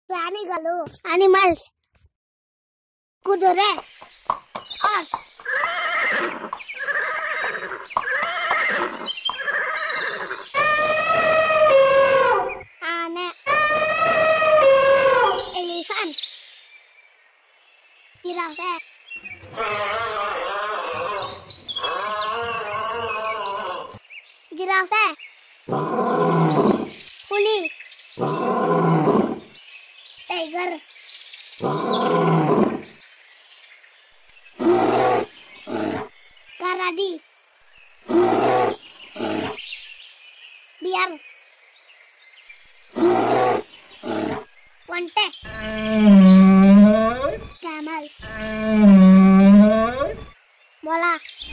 ಪ್ರಾಣಿಗಳು ಅನಿಮಲ್ಸ್ ಕುದುರೆ ಹಾರ್ಸ್ ಆನೆ ಎಲಿಫೆಂಟ್ ಜಿರಾಫೆ ಜಿರಾಫೆ ಹುಲಿ टाइगर कराडी बियर वंटे कैमल मोला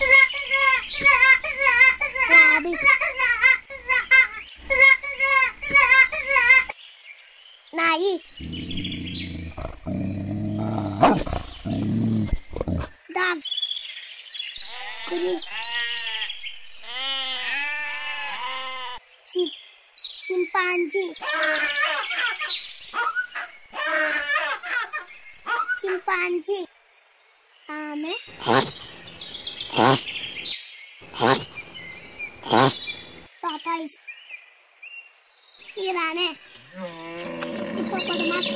रैबिट नाई dog कुरी चिंपांजी चिंपांजी आमे tortoise पिराने हिप्पोपोटामस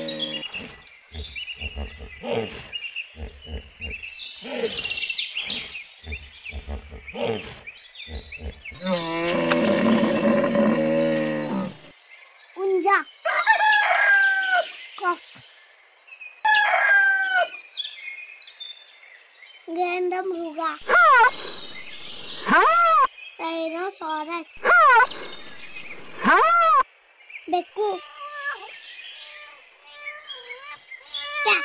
उंजा कॉक गेंडमृगा टायरोसॉरस बेक्कु कैट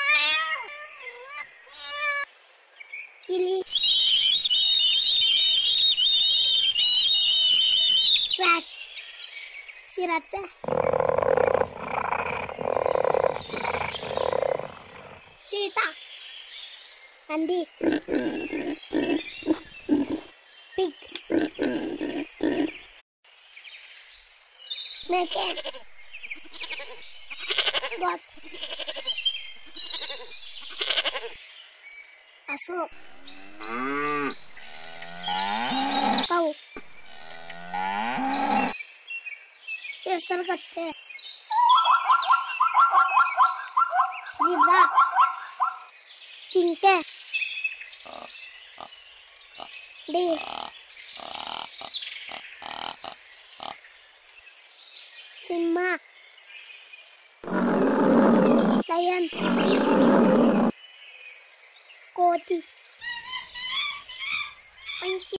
इली rat चिरते चीता हंडी पिग नेकेड goat असुर काऊ केसरकट्टे जिब्रा चिंटे डीर सिम्हा लायन कोटी